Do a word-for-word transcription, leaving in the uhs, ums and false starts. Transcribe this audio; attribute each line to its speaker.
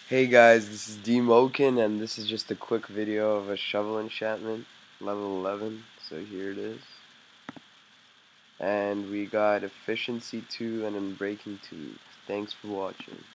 Speaker 1: Hey guys, this is D Moken, and this is just a quick video of a shovel enchantment, level eleven, so here it is. And we got efficiency two and unbreaking two. Thanks for watching.